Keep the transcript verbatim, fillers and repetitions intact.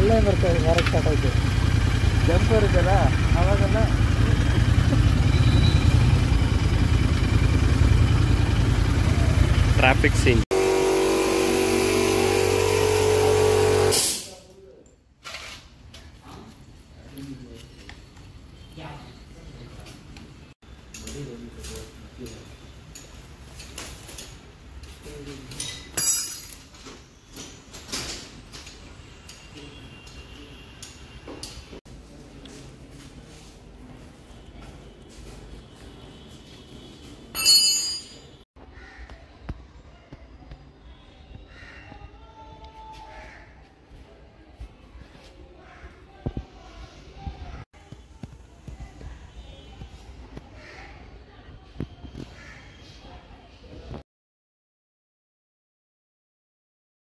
ಅಲ್ಲೇ ಬರ್ತಾ ಇದೆ ಬರಕ್ಕೆ ಸ್ಟಾರ್ಟ್ ಆಯಿತು ಜಂಪ್ ಇರುತ್ತಲ್ಲ ಅವಾಗೆಲ್ಲ ಟ್ರಾಫಿಕ್ ಸೀನ್